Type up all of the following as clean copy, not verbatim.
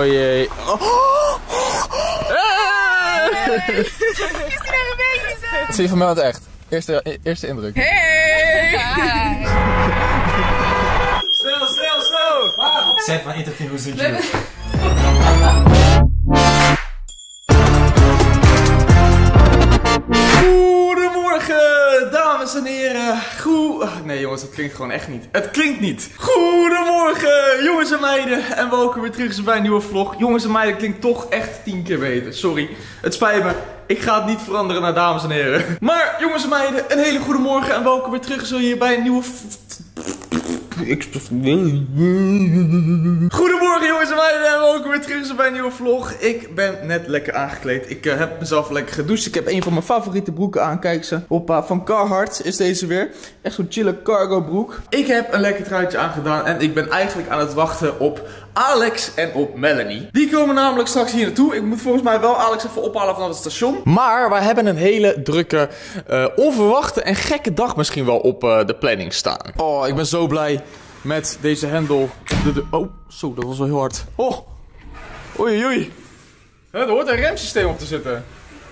Oh jee. Oh. Hey. Is die naar een beetje zo? Wat zie je van mij wat echt? Eerste indruk. Hey! Snel! Zet maar interview zijn duur. Goedemorgen, dames en heren. Nee jongens, dat klinkt gewoon echt niet. Het klinkt niet. Goedemorgen, jongens en meiden. En welkom weer terug bij een nieuwe vlog. Jongens en meiden klinkt toch echt 10 keer beter. Sorry, het spijt me. Ik ga het niet veranderen naar dames en heren. Maar jongens en meiden, een hele goede morgen en welkom weer terug hier bij een nieuwe... Goedemorgen jongens en meiden en welkom weer terug bij een nieuwe vlog. Ik ben net lekker aangekleed. Ik heb mezelf lekker gedoucht. Ik heb een van mijn favoriete broeken aan. Kijk ze. Hoppa, van Carhartt is deze weer. Echt zo'n chille cargo broek. Ik heb een lekker truitje aangedaan en ik ben eigenlijk aan het wachten op Alex en op Melanie. Die komen namelijk straks hier naartoe. Ik moet volgens mij wel Alex even ophalen vanaf het station. Maar wij hebben een hele drukke, onverwachte en gekke dag misschien wel op de planning staan. Oh, ik ben zo blij met deze hendel. Oh, zo, dat was wel heel hard. Oh, oei, oei. Er hoort een remsysteem op te zitten.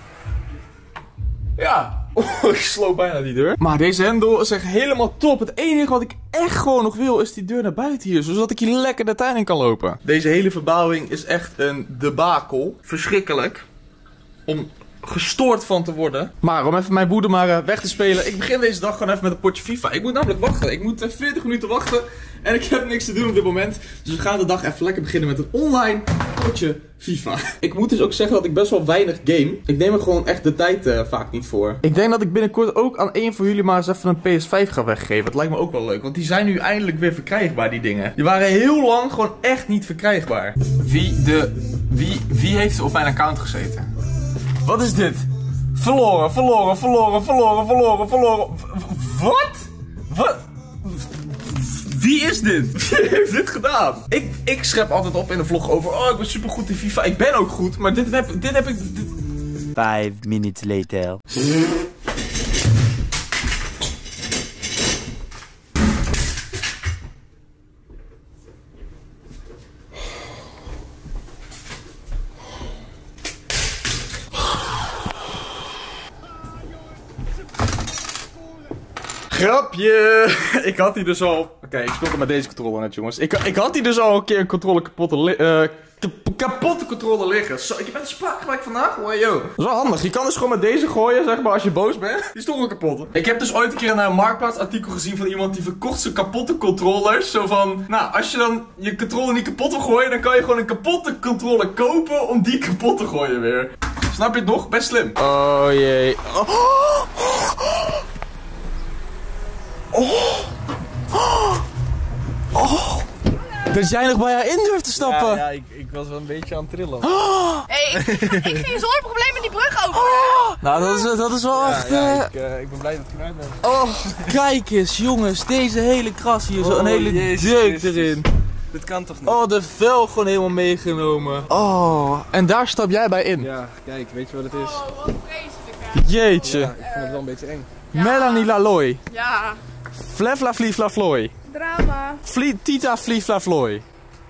Ja. Oh, ik sloop bijna die deur. Maar deze hendel is echt helemaal top. Het enige wat ik echt gewoon nog wil is die deur naar buiten hier. Zodat ik hier lekker de tuin in kan lopen. Deze hele verbouwing is echt een debakel. Verschrikkelijk. Om gestoord van te worden. Maar om even mijn woede maar weg te spelen. Ik begin deze dag gewoon even met een potje FIFA. Ik moet namelijk wachten. Ik moet 40 minuten wachten. En ik heb niks te doen op dit moment. Dus we gaan de dag even lekker beginnen met een online potje FIFA. Ik moet dus ook zeggen dat ik best wel weinig game. Ik neem er gewoon echt de tijd vaak niet voor. Ik denk dat ik binnenkort ook aan één van jullie maar eens even een PS5 ga weggeven. Dat lijkt me ook wel leuk. Want die zijn nu eindelijk weer verkrijgbaar, die dingen. Die waren heel lang gewoon echt niet verkrijgbaar. Wie heeft op mijn account gezeten? Wat is dit? Verloren. Wat? Wat? Wie is dit? Wie heeft dit gedaan? Ik schep altijd op in de vlog over, oh ik ben super goed in FIFA. Ik ben ook goed, maar dit heb ik... 5 minutes later. Grapje! Ik had die dus al... Oké, ik speel met deze controller net, jongens. Ik had die dus al een keer een controller kapotte controller liggen. Zo, ik heb een spraakgeluid vandaag. Wow, yo. Dat is wel handig. Je kan dus gewoon met deze gooien, zeg maar, als je boos bent. Die is toch wel kapot. Ik heb dus ooit een keer een marktplaatsartikel gezien van iemand die verkocht zijn kapotte controllers. Zo van, nou, als je dan je controller niet kapot wil gooien, dan kan je gewoon een kapotte controller kopen om die kapot te gooien weer. Snap je het nog? Best slim. Oh jee. Dat jij nog bij haar in durft te stappen. Ja, ik was wel een beetje aan het trillen. Hey, ik ging zonder probleem met die brug over. Nou, dat is wel echt... Ik ben blij dat ik eruit ben. Oh, kijk eens, jongens. Deze hele kras hier. Zo een hele deuk erin. Dit kan toch niet? Oh, de vel gewoon helemaal meegenomen. Oh, en daar stap jij bij in. Ja, kijk, weet je wat het is? Oh, wat vreselijk. Jeetje. Ja, ik vond het wel een beetje eng. Ja. Melanie Laloy. Ja. Flefla Flifla Floy. Drama. Tita Flifla Floy.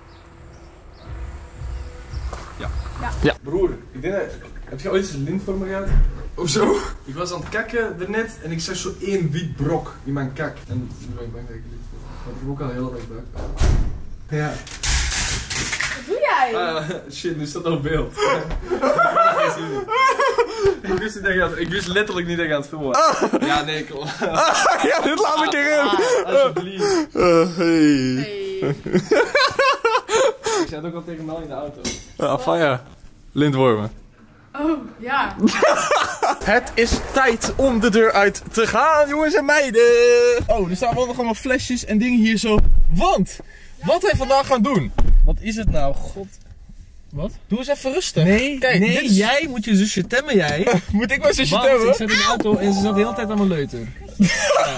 Ja. Broer, ik denk dat... Heb je ooit eens een lint voor me gehad? Of zo? Ik was aan het kakken daarnet en ik zag zo één wit brok in mijn kak. En nu ben ik bang dat ik lint heb. Want ik heb ook al heel erg bang. Ja. Wat doe jij? Shit, nu staat dat op beeld. Ik wist letterlijk niet dat ik aan het filmen was. Ja, nee, kom. Ja, dit laat ik erin. Alsjeblieft. Hey. Hey. Ik zat ook al tegen Mel in de auto. Afaya. Lintwormen. Oh, ja. Het is tijd om de deur uit te gaan, jongens en meiden. Oh, er staan wel nog allemaal flesjes en dingen hier zo. Want, wat wij vandaag gaan doen. Wat is het nou? God. Wat? Doe eens even rustig. Nee, kijk, nee, dit is... jij moet je zusje temmen, jij. Moet ik mijn zusje Want temmen? ik zat in de auto en ze zat de hele tijd aan mijn leuter. Ja.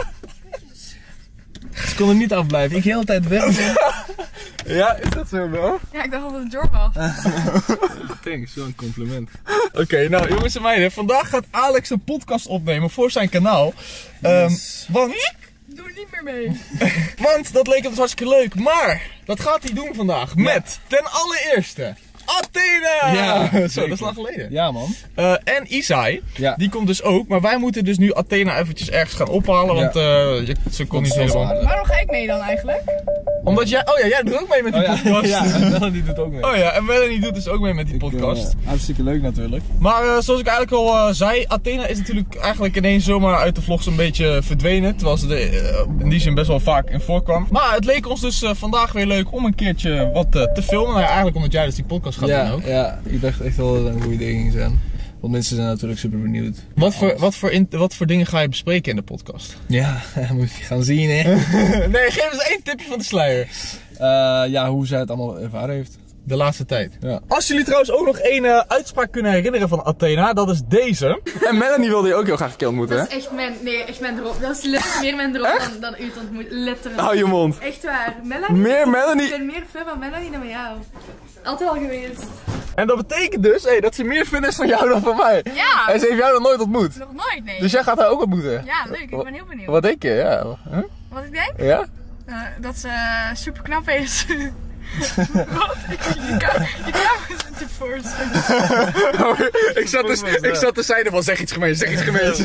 Ze kon er niet afblijven. Ik de hele tijd weg. Ja, is dat zo wel? Ja, ik dacht dat het een job was. Thanks, zo'n compliment. Oké, nou jongens en meiden, vandaag gaat Alex een podcast opnemen voor zijn kanaal. Yes. Want Doe niet meer mee. Want dat leek ons hartstikke leuk. Maar dat gaat hij doen vandaag. Met ten allereerste Athena! Ja, zo, zeker. dat is lang geleden. Ja, man. En Isai, Ja. die komt dus ook. Maar wij moeten dus nu Athena eventjes ergens gaan ophalen. Want ze kon niet helemaal. Waarom ga ik mee dan eigenlijk? Omdat jij, jij doet ook mee met die podcast. Ja, en Melanie doet ook mee. Oh ja, en Melanie doet dus ook mee met die podcast. Hartstikke leuk natuurlijk. Maar zoals ik eigenlijk al zei, Athena is natuurlijk eigenlijk ineens zomaar uit de vlogs een beetje verdwenen. Terwijl ze er in die zin best wel vaak in voorkwam. Maar het leek ons dus vandaag weer leuk om een keertje wat te filmen. Nou ja, eigenlijk omdat jij dus die podcast gaat doen ook. Ja, ik dacht echt wel dat het een goede ding ging zijn. Want mensen zijn natuurlijk super benieuwd. Wat voor dingen ga je bespreken in de podcast? Ja, moet je gaan zien hè. Nee, geef eens 1 tipje van de sluier. Ja, hoe zij het allemaal ervaren heeft. De laatste tijd. Ja. Als jullie trouwens ook nog één uitspraak kunnen herinneren van Athena, dat is deze. En Melanie wilde je ook heel graag een keer ontmoeten, Dat is echt mijn droom. Dat is letterlijk meer mijn droom dan u te ontmoeten. Letterlijk. Hou je mond. Echt waar. Melanie? Meer Melanie. Ik ben meer fan van Melanie dan van jou. Altijd al geweest. En dat betekent dus dat ze meer fan is van jou dan van mij. Ja. En ze heeft jou nog nooit ontmoet. Nog nooit, nee. Dus jij gaat haar ook ontmoeten. Ja, leuk. Ik ben heel benieuwd. Wat denk je? Ja. Huh? Wat ik denk? Ja? Dat ze super knap is. Wat? Je kamer is te voorstellen. ik zat te zijde van zeg iets gemeens, zeg iets gemeens.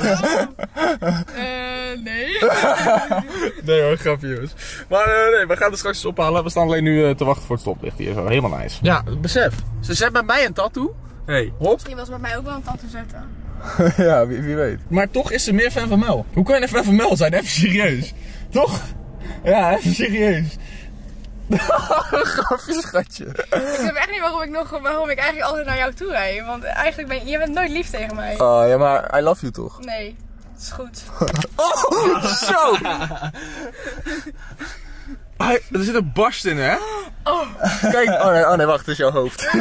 Nee. Nee hoor, grapje jongens. Maar nee, we gaan er straks eens ophalen. We staan alleen nu te wachten voor het stoplicht hier. Zo. Helemaal nice. Ja, besef. Ze zet bij mij een tattoo. Hey, hop. Misschien wil ze bij mij ook wel een tattoo zetten. Ja, wie weet. Maar toch is ze meer fan van Mel. Hoe kan je een fan van Mel zijn? Even serieus. Toch? Ja, even serieus. Grapje, schatje. Ik weet echt niet waarom ik eigenlijk altijd naar jou toe rijd. Want eigenlijk je bent nooit lief tegen mij. Oh ja, maar I love you toch? Nee, het is goed. Oh, zo! Er zit een barst in, hè? Oh. Kijk, oh nee, wacht, het is jouw hoofd.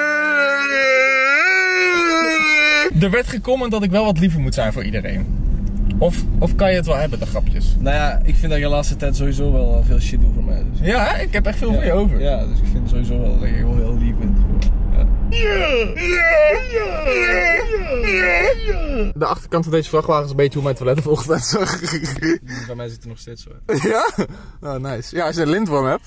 Er werd gecomment dat ik wel wat liever moet zijn voor iedereen. Of kan je het wel hebben, de grapjes? Nou ja, ik vind dat je de laatste tijd sowieso wel veel shit doet voor mij. Dus. Ja, hè? Ik heb echt veel van je over. Ja, dus ik vind sowieso wel dat je wel heel lief bent. Ja. De achterkant van deze vrachtwagen is een beetje hoe mijn toilet volgens mij zag. Die van mij zit er nog steeds zo uit. Ja? Oh, nice. Ja, als je een lintworm hebt.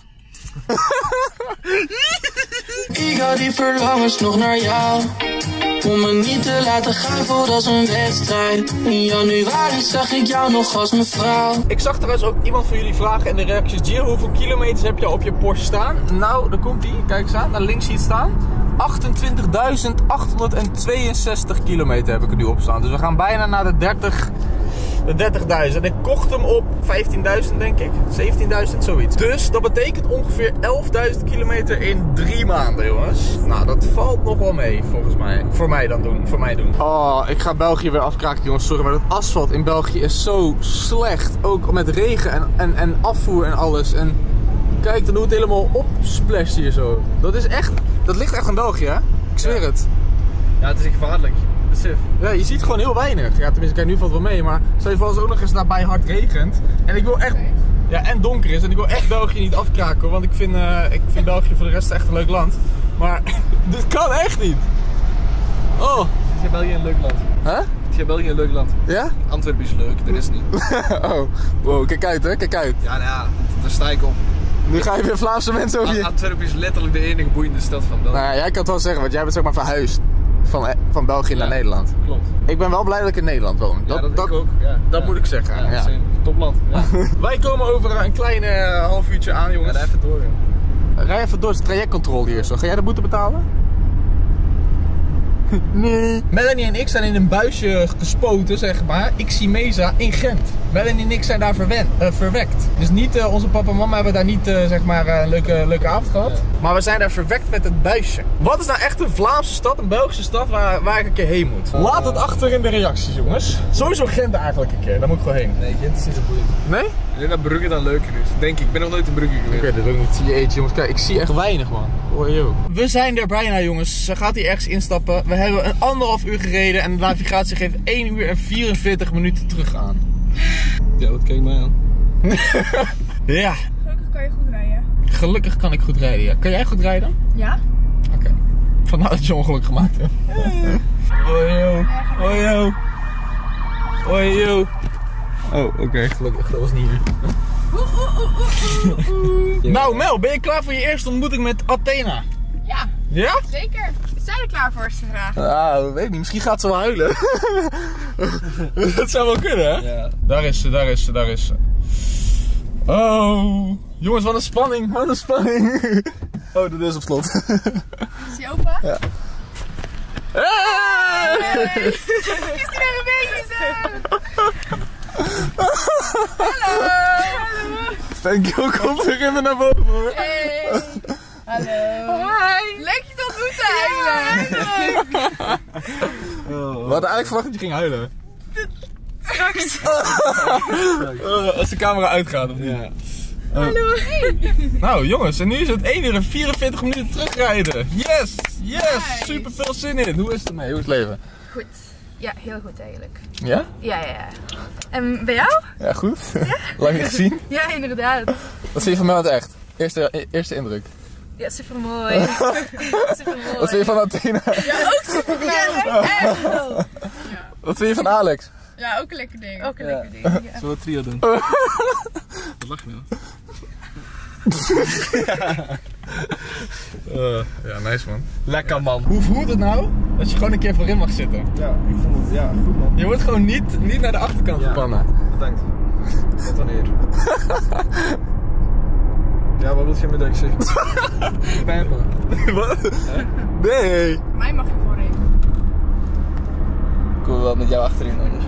Ik had die verlangens nog naar jou. Om me niet te laten gaan voor als een wedstrijd. In januari zag ik jou nog als mijn vrouw. Ik zag trouwens ook iemand van jullie vragen in de reacties: Gio, hoeveel kilometers heb je op je Porsche staan? Nou, daar komt hij. Kijk eens aan, naar links zie je het staan. 28.862 kilometer heb ik er nu op staan. Dus we gaan bijna naar de 30.000. Ik kocht hem op 15.000 denk ik. 17.000, zoiets. Dus dat betekent ongeveer 11.000 kilometer in 3 maanden, jongens. Nou, dat valt nog wel mee, volgens mij. Voor mij doen. Oh, ik ga België weer afkraken, jongens. Sorry, maar dat asfalt in België is zo slecht. Ook met regen en afvoer en alles. En kijk, dan doet het helemaal opsplasht hier zo. Dat ligt echt in België, hè? Ik zweer het. Ja, het is gevaarlijk. Besef. Ja, je ziet gewoon heel weinig. Ja, tenminste, kijk, nu valt het wel mee. Maar stel je voor als het ook nog eens daarbij hard regent. En ik wil echt... Ja, en donker is. En ik wil echt België niet afkraken. Want ik vind België voor de rest echt een leuk land. Maar dit kan echt niet. Oh. Is jij België een leuk land? Huh? Is jij België een leuk land? Ja? Antwerpen is leuk, dat is niet. Oh. Wow, kijk uit hè, kijk uit. Ja, nou ja, daar sta ik op. Nu ga je weer Vlaamse mensen over je... Antwerpen is letterlijk de enige boeiende stad van België. Nou ja, jij kan het wel zeggen, want jij bent zeg maar verhuisd. Van België naar Nederland. Klopt. Ik ben wel blij dat ik in Nederland woon. Ja, dat ik ook. Ja. Dat moet ik zeggen. Ja, Ja. het is een topland. Ja. Wij komen over een kleine half uurtje aan, jongens. Ga even door, joh. Rij even door, het is trajectcontrole hier zo. Ga jij de boete betalen? Nee. Melanie en ik zijn in een buisje gespoten, zeg maar. Ximeza in Gent. Melanie en ik zijn daar verwekt. Dus niet onze papa en mama hebben daar niet zeg maar een leuke avond gehad. Ja. Maar we zijn daar verwekt met het buisje. Wat is nou echt een Vlaamse stad, een Belgische stad waar ik een keer heen moet? Laat het achter in de reacties, jongens. Sowieso Gent eigenlijk een keer, daar moet ik gewoon heen. Nee, Gent is niet zo boeiend. Nee? Ik denk dat Brugge dan leuker is. Denk ik. Ik ben nog nooit in Brugge geweest. Ik weet het ook niet. Zie je eentje, jongens. Kijk, ik zie echt weinig, man. Oh, yo. We zijn er bijna, jongens. Ze gaat hier ergens instappen. We hebben een 1,5 uur gereden en de navigatie geeft 1 uur en 44 minuten terug aan. Ja, wat kijk mij aan. Ja. Gelukkig kan je goed rijden. Gelukkig kan ik goed rijden, ja. Kan jij goed rijden? Ja? Oké. Vandaar dat je ongeluk gemaakt hebt. Hoi, yo. Hoi, yo. Hoi, yo. Oh, oké. Gelukkig, dat was niet hier. Nou Mel, ben je klaar voor je eerste ontmoeting met Athena? Ja, Ja? zeker. Zijn er klaar voor, is de vraag. Ah, weet niet. Misschien gaat ze wel huilen. Dat zou wel kunnen, hè? Ja. Daar is ze. Oh, jongens, wat een spanning. Oh, de deur is op slot. Is die open? Ja. Hey! Is die weer een beetje zo? Hallo! Thank you, kom terug in naar boven hoor. Hey! Hallo! Hi! Leuk je te ontmoeten eigenlijk! We hadden eigenlijk verwacht dat je ging huilen. Straks! Als de camera uitgaat of niet? Ja. Hallo! Nou jongens, en nu is het 1 uur en 44 minuten terugrijden. Yes! Nice. Super veel zin in. Hoe is het ermee? Hoe is het leven? Goed. Ja, heel goed eigenlijk. Ja? Ja. En bij jou? Ja, goed. Lang niet gezien. Ja, inderdaad. Wat vind je van mij uit echt? Eerste indruk. Ja, super mooi. Supermooi. Wat vind je van Athena? Ja, ook super mooi. Ja, echt. Wat vind je van Alex? Ja, ook een lekker ding. Ook een lekker ding. Ja. Zullen we een trio doen? Wat lach je nou? Ja, nice man. Lekker man. Hoe voelt het nou dat je gewoon een keer voorin mag zitten? Ja, ik vond het goed man. Je wordt gewoon niet naar de achterkant gepannen. Bedankt. Tot wanneer? Ja, wat wil je met dat ik zeg? Pijpen. Wat? Nee. Mij mag je voorin. Ik wil wel met jou achterin anders.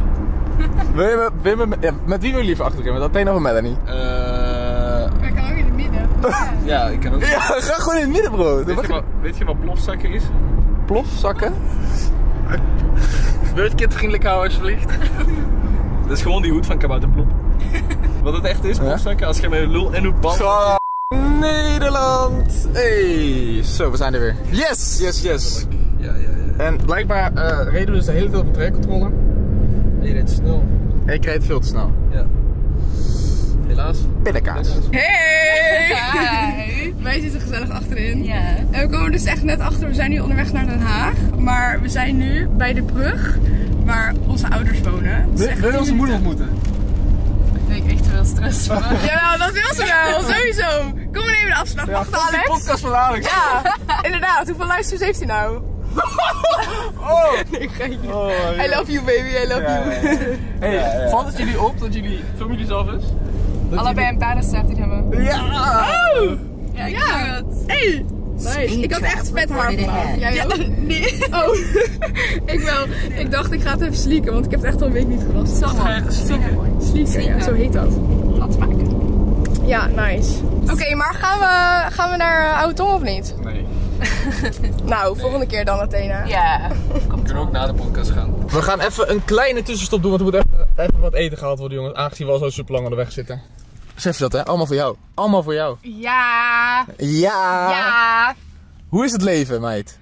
Met wie wil je liever achterin? Met Athena of Melanie? Ik kan ook in het midden. Ja, ik kan ook. Ja, ga gewoon in het midden bro. Weet je wat plofzakken is? Plofzakken? Wil je het kindvriendelijk houden alsjeblieft? Dat is gewoon die hoed van Kabouterplop. Wat het echt is, plofzakken, als je met je lul en hoed band. Nederland! Hey, zo we zijn er weer. Yes! Ja. En blijkbaar reden we dus de hele tijd op een trajectcontrole. En je reed snel. En ik reed veel te snel. Ja. Helaas. Pindakaas. Hey! Hi! Wij zitten gezellig achterin. Ja. En we komen dus echt net achter. We zijn nu onderweg naar Den Haag. Maar we zijn nu bij de brug waar onze ouders wonen. Wil je onze moeder ontmoeten? Daar ben ik echt veel stress van. Ja, dat wil ze wel. Sowieso. Kom maar nemen de afslag. Wacht, Die Alex. podcast van Alex. Ja, inderdaad. Hoeveel luisteraars heeft hij nou? Oh! Nee, geintje. Oh, ja. I love you baby, I love you. Hey, valt het jullie op dat jullie familie zelf is? Allebei een paardenstaart in hebben. Ja! Oh! Ja, ik Ja. doe het. Hey! Nice. Ik had echt vet haar vandaag. Jij ook? Nee. Oh. Ik wel. Ik dacht ik ga het even slieken, want ik heb het echt al een week niet gewassen. Slieken, ja, zo heet dat. Wat smaken. Ja, nice. Oké, maar gaan we naar Oude Tong of niet? Nee. Nou, volgende keer dan Athena. Ja. We kunnen ook na de podcast gaan. We gaan even een kleine tussenstop doen, want er moet even wat eten gehaald worden, jongens. Aangezien we al zo super lang onderweg zitten. Besef je dat, hè? Allemaal voor jou. Allemaal voor jou. Ja. Ja! Ja. Hoe is het leven, meid?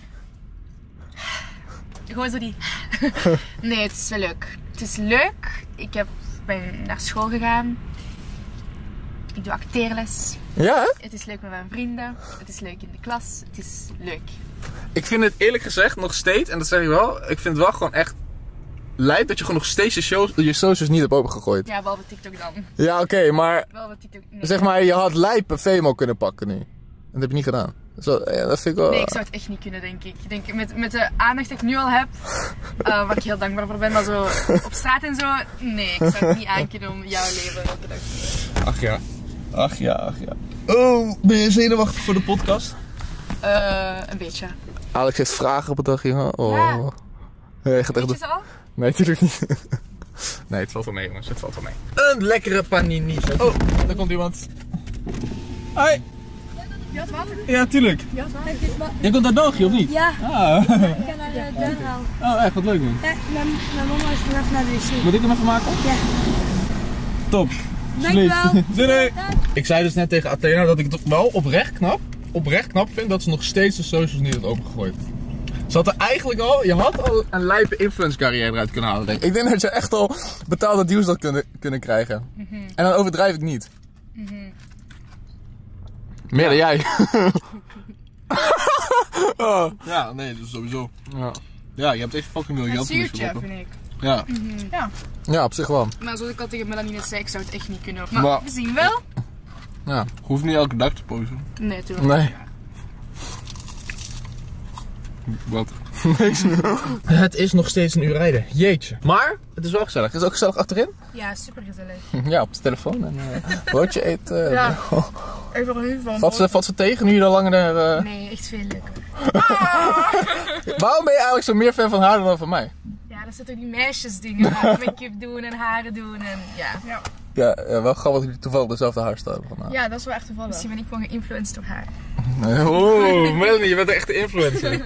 Gewoon zo die... Nee, het is wel leuk. Het is leuk. Ben naar school gegaan. Ik doe acteerles. Ja, hè? Het is leuk met mijn vrienden. Het is leuk in de klas. Het is leuk. Ik vind het eerlijk gezegd nog steeds, en dat zeg ik wel, ik vind het wel gewoon echt lijp dat je gewoon nog steeds je socials niet hebt opengegooid. Ja, behalve TikTok dan. Ja, oké, maar Behalve TikTok. Nee. zeg maar, je had lijpe Femo kunnen pakken nu. Dat heb je niet gedaan. Ja, dat vind ik wel... Nee, ik zou het echt niet kunnen, denk ik. Ik denk, met de aandacht die ik nu al heb, waar ik heel dankbaar voor ben, maar zo op straat en zo, nee, ik zou het niet aankunnen om jouw leven op te doen. Ach ja. Oh, ben je zenuwachtig voor de podcast? Een beetje. Alex heeft vragen op het dag, jongen. Oh. Ja. Nee, gaat echt... Weet je ze al? Nee, natuurlijk niet. Nee, het valt wel mee, jongens. Het valt wel mee. Een lekkere panini. Oh, daar komt iemand. Hoi. Je had water? Ja, tuurlijk. Jij komt uit België, of niet? Ja, Ah. ik ga naar de deur halen. Oh, echt, wat leuk, man. Ja, mijn mama is nog even naar de wc. Moet ik hem even maken? Ja. Top. Dankjewel. Doei. Ik zei dus net tegen Athena dat ik het toch wel oprecht knap vind dat ze nog steeds de socials niet heeft opengegooid. Ze had er eigenlijk je had al een lijpe influence carrière eruit kunnen halen, denk ik. Ik denk dat je echt al betaalde deals had kunnen krijgen. En dan overdrijf ik niet. Meer dan jij. Ja, nee, dat is sowieso. Ja. Ja, je hebt echt fucking veel Een geld zuurtje, misgelopen. vind ik. Ja. Ja. Ja, op zich wel. Maar zoals ik al tegen Melanie net zei, ik zou het echt niet kunnen. Maar we zien wel. Ja. Hoeft niet elke dag te posen. Nee, natuurlijk. Nee. Wat? Het is nog steeds een uur rijden. Jeetje. Maar het is wel gezellig. Het is ook gezellig achterin. Ja, super gezellig. Ja, op de telefoon. En broodje eten. Ja. Ik wil er nu van. Valt ze tegen nu je al langer... Nee, echt veel leuker. Waarom ben je eigenlijk zo meer fan van haar dan van mij? Ja, dat zitten ook die meisjesdingen. Make-up doen en haren doen en ja. Ja, wel grappig dat jullie toevallig dezelfde haarstijl hebben van haar. Ja, dat is wel echt toevallig. Misschien ben ik gewoon geïnfluenced door haar. Oh, Melanie, je bent een echte influencer.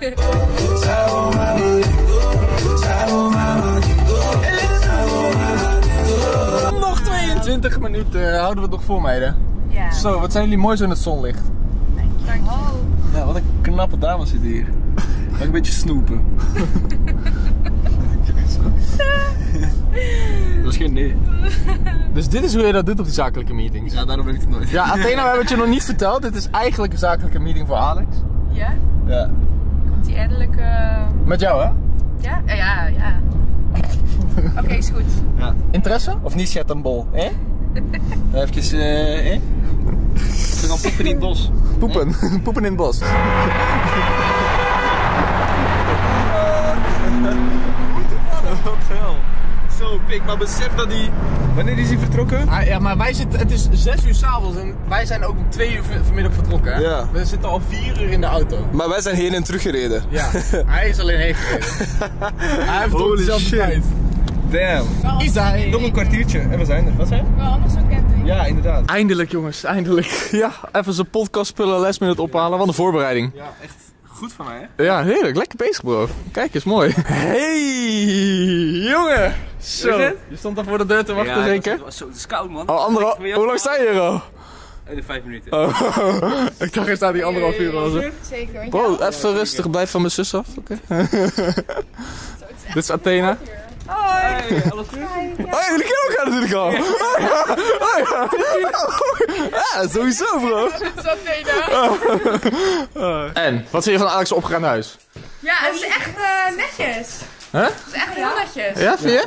Nog 22 minuten houden we het nog voor, meiden. Ja. Zo, wat zijn jullie mooi zo in het zonlicht. Dankjewel. Ja, wat een knappe dames zitten hier. Mag ik een beetje snoepen? Dat is geen nee. Dus dit is hoe je dat doet op die zakelijke meetings. Ja, daarom weet ik het nooit. Ja, Athena, we hebben het je nog niet verteld. Dit is eigenlijk een zakelijke meeting voor Alex. Ja? Ja. Komt die eindelijk... Met jou, hè? Ja? Ja. Oké, is goed. Ja. Interesse? Of niet schat een bol, hè? Even, hè? We gaan poepen in het bos. Poepen. Poepen in het bos. Wat hel. Zo, pik, maar besef dat die... Wanneer is hij vertrokken? Ja, maar wij zitten, het is 6 uur 's avonds en wij zijn ook om 2 uur vanmiddag vertrokken. Hè? Ja. We zitten al 4 uur in de auto. Maar wij zijn heen en terug gereden. Ja, hij is alleen heen gereden. Hij heeft ook Holy dezelfde shit. tijd. Damn. Isai. Nog een kwartiertje en we zijn er. Wat zei je? Wel anders zo'n ketting. Ja, inderdaad. Eindelijk jongens, eindelijk. Ja, even zijn podcastspullen last-minute ophalen. Wat een voorbereiding. Ja, echt goed van mij, hè? Ja, heerlijk. Lekker bezig bro. Kijk eens, mooi. Hey, jongen. Zo, je stond al voor de deur te wachten zeker? Het is koud, man. Al hoe lang sta je hier al? In 5 minuten. Oh. Ik dacht, er staat hier 1,5 uur al zo. Zeker. want Bro, ja, even rustig, blijf van mijn zus af, oké? Dit is Athena. Hey, alles goed? Oh, jullie kennen elkaar natuurlijk al. Oh ja. Ja, sowieso bro. dat is Athena. En, wat vind je van Alex' opgeruimd huis? Ja, het is echt netjes. Huh? Het is echt heel netjes. Ja, vind je?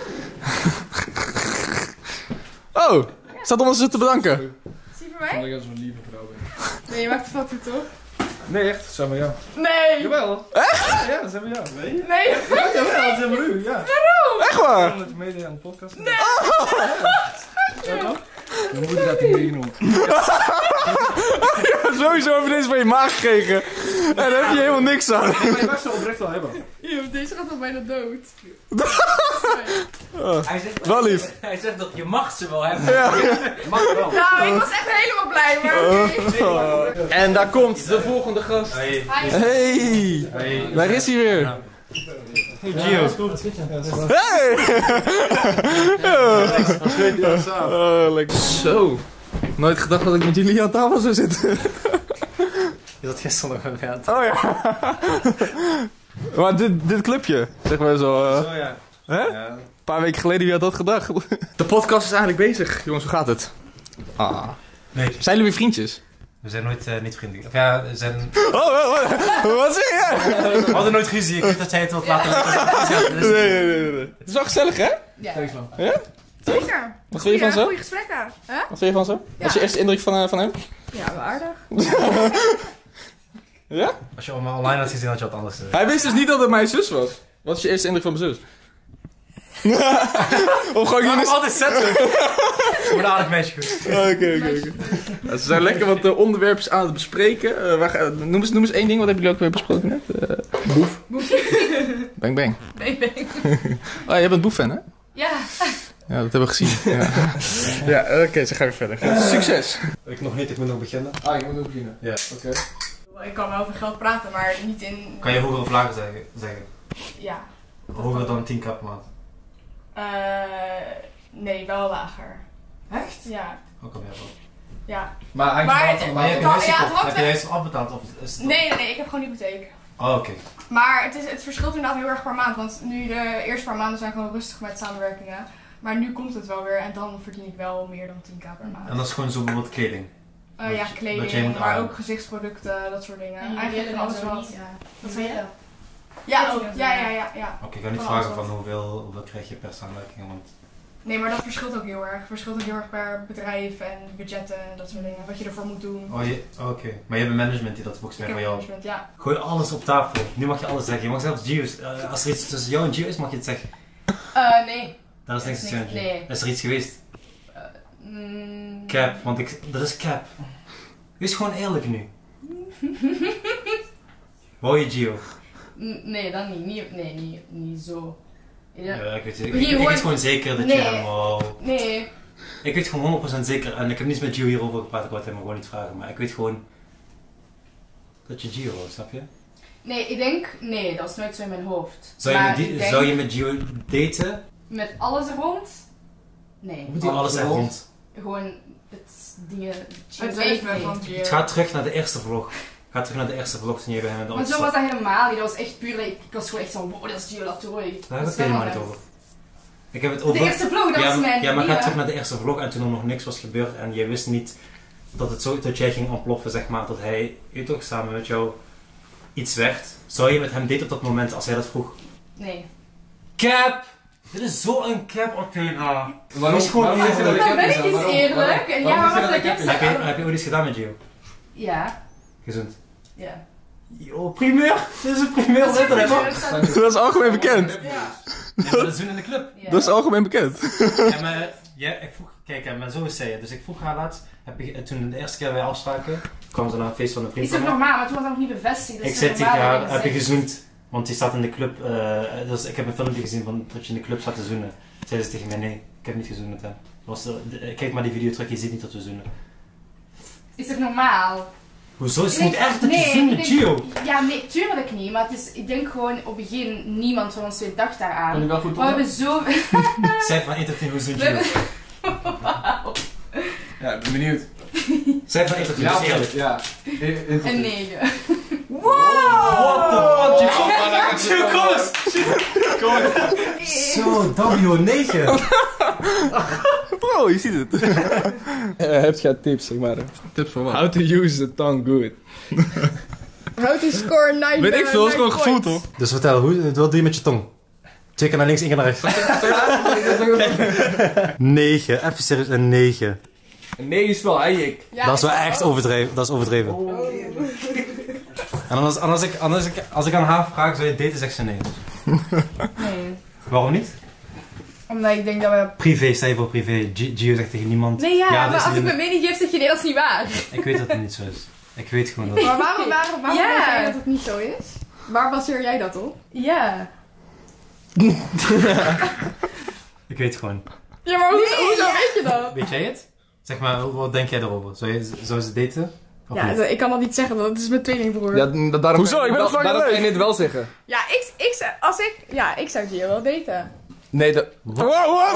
Oh, staat om ons te bedanken. Zie je voor mij? Dat ik zo'n lieve vrouw ben. Nee, je maakt de foto toch? Nee, echt. Dat zijn we jou. Nee! Jawel. Echt? Ja, dat zijn we jou. Nee? Nee! Jawel, dat zijn we u, ja. Echt waar? Om het mede aan de podcast. Nee! Ja, toch? Dan moet je dat niet meegenomen. Sowieso heb je deze van je maag gekregen. En daar heb je helemaal niks aan. Maar je mag ze oprecht wel hebben. Yo, deze gaat al bijna dood. Hij zegt, Wel lief. Hij zegt dat je mag ze wel hebben. Ja. Mag wel. Nou, ik was echt helemaal blij, maar oké. En daar komt de volgende gast. Hey. Hey, daar is hij weer. Gio. Hey! Lekker. Zo. Nooit gedacht dat ik met jullie aan tafel zou zitten. Je zat gisteren nog aan het. Oh ja. Maar dit clubje, zeg maar zo. Zo ja. Hè? Ja. Een paar weken geleden, wie had dat gedacht? De podcast is eigenlijk bezig. Jongens, hoe gaat het? Ah. Nee, Zijn jullie weer vriendjes? we zijn nooit niet vriendelijk. Of ja, we zijn... Wat zeg je? We hadden nooit ruzie. Ik weet dat jij het wilt laten weten. Nee. Het is wel gezellig, hè? Ja. Ja? Zeker. Wat vind je van zo? Goeie gesprekken. Hè? Wat vind je van zo? Wat is je eerste indruk van hem? Ja, wel aardig. Ja? Als je allemaal online had gezien, had je wat anders. Hij wist dus niet dat het mijn zus was. Wat is je eerste indruk van mijn zus? Of gewoon jullie... altijd zetten. Voor een aardig meisje goed. Oké. Ze zijn lekker wat onderwerpjes aan het bespreken. Noem eens één ding, wat hebben jullie ook weer besproken net? Boef. Bang bang. Nee. Oh, jij bent Boef-fan, hè? Ja. Ja, dat hebben we gezien. Ja, oké, zo gaan we verder. Succes! Ik nog niet, ik moet nog beginnen. Ah, je moet ook beginnen. Ja. Oké. Ik kan wel over geld praten, maar niet in... Kan je hoger of lager zeggen? Ja. Hoger dan 10k per maand. Nee, wel lager. Echt? Ja. Hoe kom jij wel? Ja. Maar Maar heb je het huis kan- ja, het gekocht? hangt Heb je wel- huis afbetaald of is het... Nee, ik heb gewoon hypotheek. Oh, oké. Maar het verschilt inderdaad heel erg per maand. Want nu de eerste paar maanden zijn gewoon rustig met samenwerkingen. Maar nu komt het wel weer en dan verdien ik wel meer dan 10k per maand. En dat is gewoon zo bijvoorbeeld kleding. Ja, dat jij kleding, moet maar aan. ook gezichtsproducten, dat soort dingen. En Eigenlijk jullie alles en zo wat. niet, ja. Wat zei je? Ja, Oké, ik ga niet vragen van hoeveel krijg je per samenwerking, want... Nee, maar dat verschilt ook heel erg. Het verschilt ook heel erg per bedrijf en budgetten en dat soort dingen. Wat je ervoor moet doen. Oké. Maar je hebt een management die dat volgens mij voor jou... management, ja. Gooi alles op tafel. Nu mag je alles zeggen. Je mag zelfs Gio's... als er iets tussen jou en Gio is, mag je het zeggen. Nee. Daar is niks tussen jou en Gio. Nee. Is er iets geweest? Cap, want dat is cap. Wees gewoon eerlijk nu. Wou je Gio? Nee, dat niet. Niet zo. Ja, ik weet het. Ik weet gewoon zeker dat je hem wou. Nee. Ik weet gewoon 100% zeker, en ik heb niets met Gio hierover gepraat, ik wou het hem gewoon niet vragen, maar ik weet gewoon dat je Gio wou, snap je? Nee, ik denk, nee, dat is nooit zo in mijn hoofd. Zou je met Gio daten? Met alles er rond? Nee. Moet alles er rond? Gewoon het dingen... Het leven van Gio. Het gaat terug naar de eerste vlog. Ga terug naar de eerste vlog toen je bij hem bent. Maar zo was dat helemaal niet. Dat was echt puur, ik was gewoon echt zo, wow, dat is Gio Latour. Daar heb ik het helemaal niet over. Ik heb het over... De eerste vlog, dat was mijn... Ja, maar ga terug naar de eerste vlog en toen er nog niks was gebeurd en jij wist niet dat jij ging ontploffen, zeg maar, dat hij, je toch, samen met jou iets werd. Zou je met hem daten op dat moment als hij dat vroeg? Nee. Cap! Dit is zo'n cap, Athena. Waarom? Dan ben ik iets eerlijk. En ja, maar wat ik heb je ooit iets gedaan met Gio? Ja. Gezond? Ja. Yo, primeur! Dit is een primeur letterlijk. Dat is algemeen bekend. Ja. Nee, maar dat is in de club. Ja. Dat is algemeen bekend. Ja, maar ik vroeg, kijk, maar zo is zij. Dus ik vroeg haar laatst, toen de eerste keer wij afspraken, kwam ze naar een feest van een vriend Is dat van mij. normaal? Maar toen was dat nog niet bevestigd. Dus Ik zei tegen haar, heb je gezoend? Want die staat in de club, dus ik heb een filmpje gezien van dat je in de club staat te zoenen. Zei ze tegen mij, nee, ik heb niet gezoend met hem. Kijk maar die video terug, je ziet niet dat we zoenen. Is dat normaal? Hoezo? Het moet echt dat je zoent met Gio. Ja, nee, tuurlijk niet. Maar het is, ik denk gewoon op het begin, niemand van ons twee dacht daaraan. Kan je wel goed Maar we hebben zo... Zij van 1 tot 10, hoe zoent Gio? Ja, ik ben benieuwd. Zij van 1 tot 10, Ja, is eerlijk. ja. Een 9. What the fuck? Gio, kom eens! Zo, W, 9. Bro, je ziet het. Heb jij tips, zeg maar? Tips voor wat? How to use the tongue good. How to score 9. Weet ik veel, is gewoon gevoel toch? Dus vertel, wat doe je met je tong? 2 keer naar links, 1 keer naar rechts. 9, even serieus, een 9. Een 9 is wel eigenlijk. Ja, Dat is wel echt overdreven. Dat is overdreven. En als ik aan haar vraag, zou je daten, zegt ze nee. Nee. Waarom niet? Omdat ik denk dat we... Privé, sta je voor privé. Gio zegt tegen niemand. Nee, ja, dat maar is als ik niet- mijn mening geef, zeg je nee, dat is niet waar. Ik weet dat het niet zo is. Ik weet gewoon dat. Maar waarom denk jij dat het niet zo is? Waar baseer jij dat op? Ja. Ik weet gewoon. Ja, maar hoezo weet je dat? Weet jij het? Zeg maar, wat denk jij erover? Zou ze daten? Of Ja, niet? ik kan dat niet zeggen, want het is mijn tweelingbroer. Ja, daarom Hoezo? Ik ben fucking daarom leuk. kan je dit wel zeggen. Ja, ik zou Gio wel daten. Nee, Wow, wow.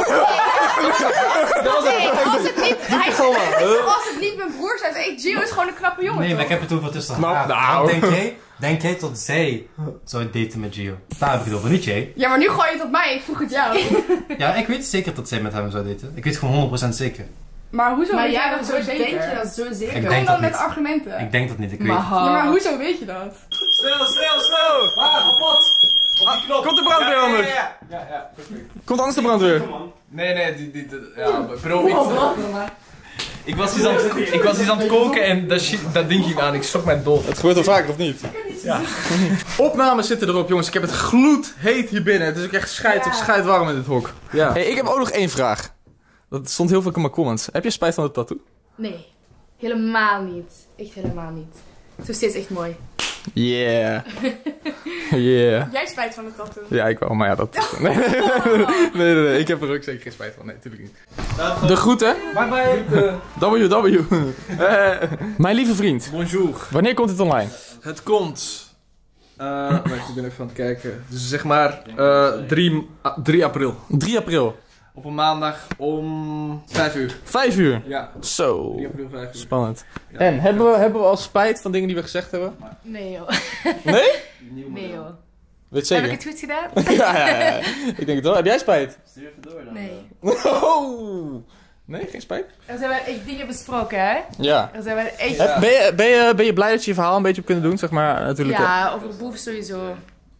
Nee, als het niet, als het niet mijn broer zou zijn, Gio is gewoon een knappe jongen. Nee, maar ik toch? heb het over tussen Nou, haar. nou. Denk jij dat zij zou daten met Gio? Daar heb ik het over, niet jij. Ja, maar nu gooi je het op mij, ik vroeg het jou. Ja, ik weet zeker dat zij met hem zou daten. Ik weet gewoon 100% zeker. Maar hoezo Maar weet jij jij dat zo denk zeker? je dat zo zeker? Ik Kom denk dan dat met niet. argumenten. Ik denk dat niet, ik weet het. Ja, maar hoezo weet je dat? Snel! Waar? Kapot! Op die knop! Komt de brandweer anders? Ja, perfect. Komt anders de brandweer? Nee, ja, bro, ik was iets aan het koken en dat ding ging aan, ik schrok mij dood. Het gebeurt wel vaker, of niet? Ja. Opnames zitten erop, jongens. Ik heb het gloedheet hier binnen. Het is ook echt scheidwarm in dit hok. Ja. Hey, ik heb ook nog één vraag. Dat stond heel veel in mijn comments. Heb je spijt van de tattoo? Nee. Helemaal niet. Echt helemaal niet. Het is steeds echt mooi. Yeah. Yeah. Jij spijt van de tattoo. Ja, ik wel, maar ja, dat... Nee. Ik heb er ook zeker geen spijt van. Nee, natuurlijk niet. De groeten. Bye bye! WW. Mijn lieve vriend. Bonjour. Wanneer komt dit online? Het komt. Wacht, ik ben even aan het kijken. Dus zeg maar 3 april. 3 april. Op een maandag om 5 uur. 5 uur. Ja, Zo. 3 april 5 uur. Spannend. Ja. En, hebben we al spijt van dingen die we gezegd hebben? Nee joh. Nee? Nee joh. Weet je Heb zeker? ik het goed gedaan? ja. Ik denk het wel. Heb jij spijt? Stuur even door dan. Nee. Oh. Nee, geen spijt? Er zijn wel echt dingen besproken hè? Ja. Er zijn wel echt... Ja. Ben je blij dat je je verhaal een beetje hebt kunnen doen, zeg maar? Natuurlijk. Ja, over Boef sowieso.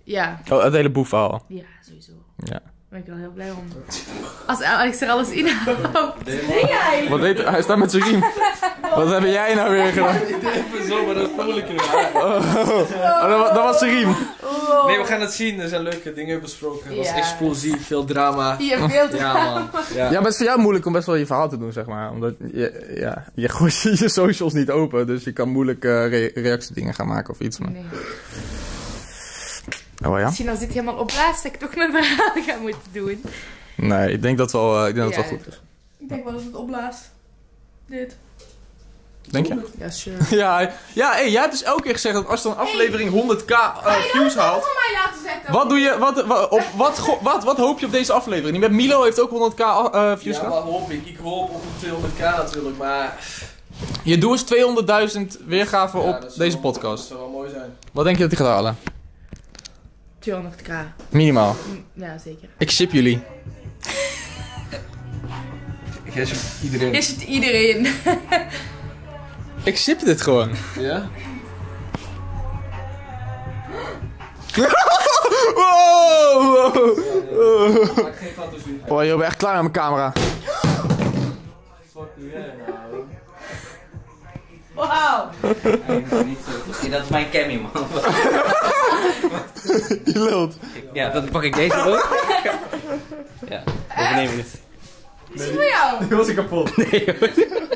Ja. Oh, het hele boefverhaal. Ja, sowieso. Ja. Daar ben ik wel heel blij om. Als Alex er alles in houdt. Nee, jij! Wat deed hij? Staat met zijn riem. Wat heb jij nou weer gedaan? Even zo, maar dat is moeilijker. Dat was zijn riem. Nee, we gaan het zien. Er zijn leuke dingen besproken. Het was Ja. explosief, veel drama. Hier, veel te Ja, man. Ja. Ja, maar het is voor jou moeilijk om best wel je verhaal te doen, zeg maar. Omdat je gooit je socials niet open, dus je kan moeilijk reactiedingen gaan maken of iets. Maar... Nee. Oh ja? Misschien als dit helemaal opblaast, dat ik toch mijn verhaal ga moeten doen. Nee, ik denk dat het wel, goed is. Ik denk wel dat het opblaast. Dit. Denk je? Ja, sure. Ja, hey, jij hebt dus elke keer gezegd dat als dan een aflevering 100k views haalt... Voor mij laten zetten. Wat doe je, wat hoop je op deze aflevering? Met Milo heeft ook 100k views Ja, gehad. maar hoop ik. Ik hoop op een 200k natuurlijk, maar... Je doel is 200.000 weergaven Ja, op dat is deze wel- podcast. Dat zou wel mooi zijn. Wat denk je dat hij gaat halen? 200k. Minimaal. Ja, zeker. Ik ship jullie. Iedereen. Is het iedereen? Ik ship dit gewoon. Ja? Wow! Maak geen foto's nu. Oh, je bent echt klaar met mijn camera. Fuck jij nou? Wauw! Dat is mijn cammy, man. Je lult. Ja, dan pak ik deze ook. Ja, overnemen dit. Is het voor jou? Die was ik kapot. Nee, hoor.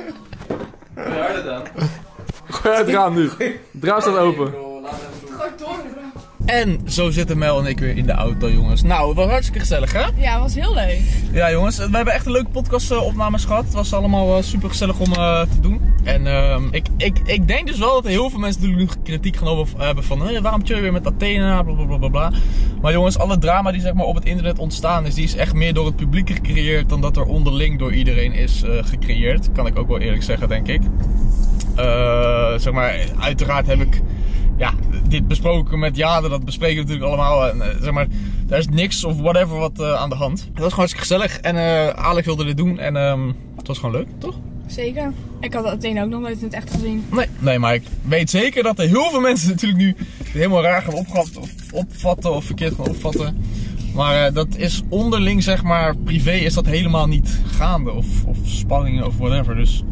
Harder dan. Gooi uit het raam nu. Het raam staat open. Bro, laat hem doen. Gooi door. En zo zitten Mel en ik weer in de auto, jongens. Nou, het was hartstikke gezellig, hè? Ja, het was heel leuk. Ja, jongens, we hebben echt een leuke podcastopnames gehad. Het was allemaal super gezellig om te doen. En ik denk dus wel dat er heel veel mensen natuurlijk nu kritiek gaan hebben van waarom chill je weer met Athena, blablabla. Maar jongens, alle drama die zeg maar op het internet ontstaan is, die is echt meer door het publiek gecreëerd dan dat er onderling door iedereen is gecreëerd. Kan ik ook wel eerlijk zeggen, denk ik. Zeg maar, uiteraard heb ik dit besproken met Jade, dat bespreken we natuurlijk allemaal. En, zeg maar, daar is niks of whatever wat aan de hand. Het was gewoon hartstikke gezellig en Alex wilde dit doen en het was gewoon leuk, toch? Zeker. Ik had Athena ook nog nooit in het echt gezien. Nee, maar ik weet zeker dat er heel veel mensen natuurlijk nu helemaal raar gaan opvatten of verkeerd gaan opvatten. Maar dat is onderling, zeg maar, privé is dat helemaal niet gaande of spanningen of whatever. Dus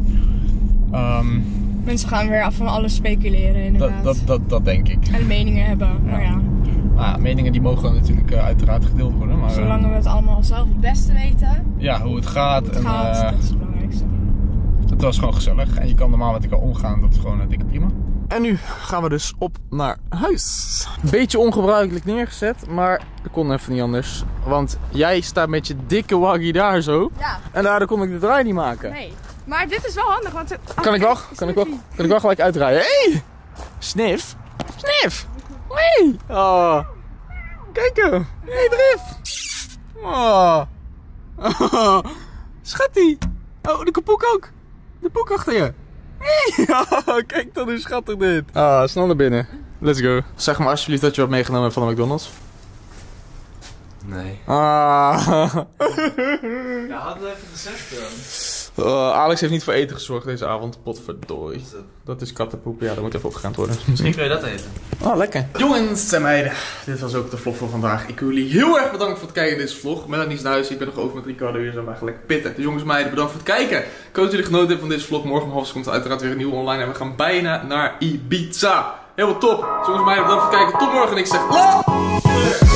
Mensen gaan weer van alles speculeren inderdaad. dat denk ik. En meningen hebben, maar ja. Nou ja, meningen die mogen natuurlijk uiteraard gedeeld worden. Maar, Zolang we het allemaal zelf het beste weten. Ja, hoe het gaat. Dat is het belangrijkste. Het was gewoon gezellig en je kan normaal met elkaar omgaan. Dat is gewoon dikke prima. En nu gaan we dus op naar huis. Beetje ongebruikelijk neergezet, maar dat kon even niet anders. Want jij staat met je dikke waggie daar zo. Ja. En daardoor kon ik de draai niet maken. Nee. Maar dit is wel handig, want... Kan ik wel gelijk uitdraaien. Hey! Sniff! Sniff! Hey! Oh. Kijk hem! Hey, Drif! Oh. Oh. Schattie! Oh, de poek ook! De poek achter je! Hey! Oh, kijk dan hoe schattig dit! Ah, snel naar binnen. Let's go. Zeg maar alsjeblieft dat je wat meegenomen hebt van de McDonald's. Nee. Ah. Ja, hadden we even gezegd dan. Alex heeft niet voor eten gezorgd deze avond. Potverdorie. Dat is kattenpoep. Ja, dat moet even opgeruimd worden. Misschien kun je dat eten. Oh, lekker. Jongens en meiden, dit was ook de vlog voor vandaag. Ik wil jullie heel erg bedanken voor het kijken in deze vlog. Melanie is naar huis, ik ben nog over met Ricardo. Jullie zijn maar gelijk pitten. Dus jongens en meiden, bedankt voor het kijken. Ik hoop dat jullie genoten hebben van deze vlog. Morgen om 12:30 komt er uiteraard weer een nieuwe online. En we gaan bijna naar Ibiza. Heel top. Dus jongens en meiden, bedankt voor het kijken. Tot morgen en ik zeg...